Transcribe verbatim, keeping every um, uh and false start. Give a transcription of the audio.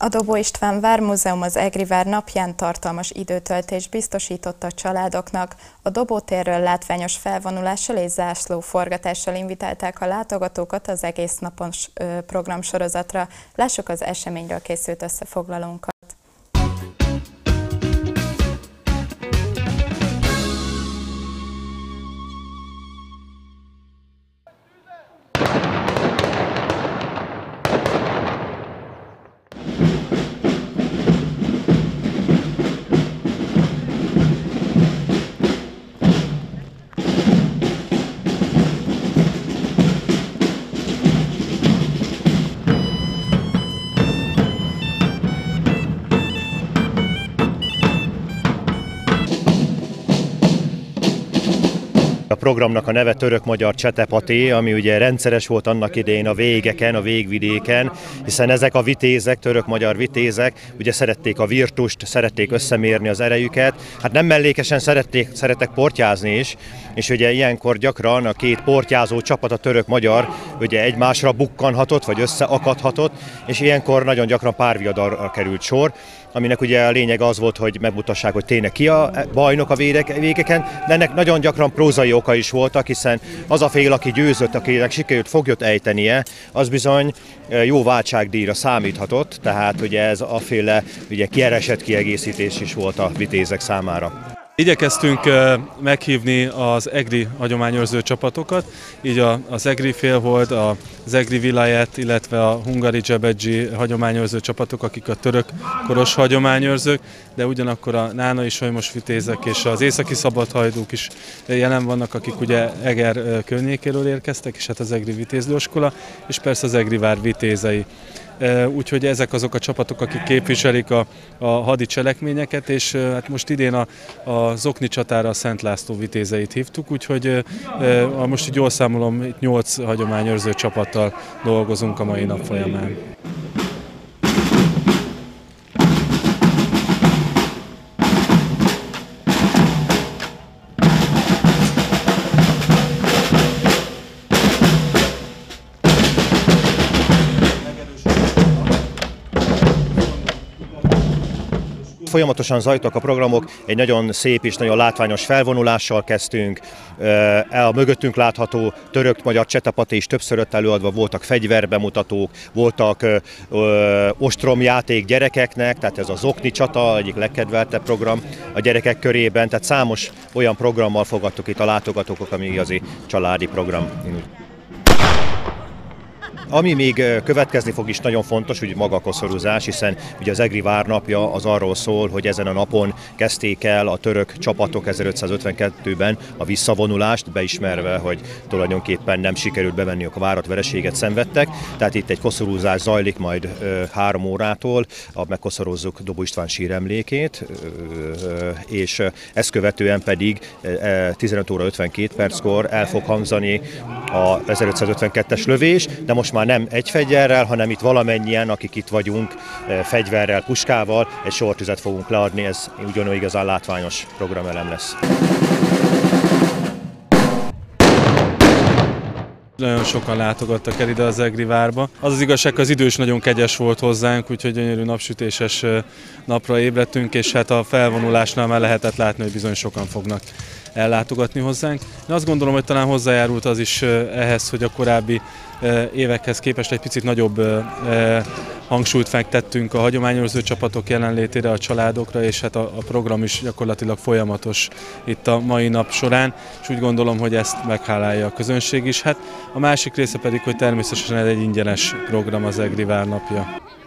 A Dobó István Vármúzeum az Egri vár napján tartalmas időtöltést biztosított a családoknak. A Dobó térről látványos felvonulással és zászlóforgatással invitálták a látogatókat az egész napos programsorozatra. Lássuk az eseményről készült összefoglalónkat. A programnak a neve Török-Magyar Csetepaté, ami ugye rendszeres volt annak idején a végeken, a végvidéken, hiszen ezek a vitézek, török-magyar vitézek, ugye szerették a virtust, szerették összemérni az erejüket, hát nem mellékesen szerették, szerettek portyázni is, és ugye ilyenkor gyakran a két portyázó csapat, a török-magyar, ugye egymásra bukkanhatott, vagy összeakadhatott, és ilyenkor nagyon gyakran párviadalra került sor, aminek ugye a lényeg az volt, hogy megmutassák, hogy tényleg ki a bajnok a végeken, de ennek nagyon gyakran prózai oka is voltak, hiszen az a fél, aki győzött, akinek sikerült foglyot ejtenie, az bizony jó váltságdíjra számíthatott, tehát ugye ez a féle ugye kieresett kiegészítés is volt a vitézek számára. Igyekeztünk meghívni az egri hagyományőrző csapatokat, így az egri félhold, az egri vilayet, illetve a hungari dzsebedzsi hagyományőrző csapatok, akik a török koros hagyományőrzők, de ugyanakkor a nánai solymos vitézek és az északi szabadhajdúk is jelen vannak, akik ugye Eger környékéről érkeztek, és hát az egri vitézlőiskola, és persze az egri vár vitézei. Úgyhogy ezek azok a csapatok, akik képviselik a, a hadi cselekményeket, és hát most idén a, a Zokni csatára a Szent László vitézeit hívtuk, úgyhogy a, most így jól számolom, itt nyolc hagyományőrző csapattal dolgozunk a mai nap folyamán. Folyamatosan zajlottak a programok, egy nagyon szép és nagyon látványos felvonulással kezdtünk. A mögöttünk látható török-magyar csetepaté is többször ott előadva, voltak fegyverbemutatók, voltak ö, ostromjáték gyerekeknek, tehát ez a Zokni csata, egyik legkedveltebb program a gyerekek körében, tehát számos olyan programmal fogadtuk itt a látogatókat, ami igazi családi program. Ami még következni fog is nagyon fontos, hogy maga a koszorúzás, hiszen ugye az Egri vár napja az arról szól, hogy ezen a napon kezdték el a török csapatok ezerötszázötvenkettőben a visszavonulást, beismerve, hogy tulajdonképpen nem sikerült bevenniük a várat, vereséget szenvedtek. Tehát itt egy koszorúzás zajlik majd ö, három órától, megkoszorozzuk Dobó István síremlékét, ö, és ezt követően pedig tizenöt óra ötvenkét perckor el fog hangzani a ezerötszázötvenkettes lövés, de most már nem egy fegyverrel, hanem itt valamennyien, akik itt vagyunk, fegyverrel, puskával, egy sortüzet fogunk leadni, ez ugyanúgy igazán látványos programelem lesz. Nagyon sokan látogattak el ide az Egri várba. Az az igazság, az idő is nagyon kegyes volt hozzánk, úgyhogy gyönyörű napsütéses napra ébredtünk, és hát a felvonulásnál már lehetett látni, hogy bizony sokan fognak ellátogatni hozzánk. Én azt gondolom, hogy talán hozzájárult az is ehhez, hogy a korábbi évekhez képest egy picit nagyobb hangsúlyt fektettünk a hagyományőrző csapatok jelenlétére, a családokra, és hát a program is gyakorlatilag folyamatos itt a mai nap során, és úgy gondolom, hogy ezt meghálálja a közönség is. Hát a másik része pedig, hogy természetesen ez egy ingyenes program, az Egri vár napja.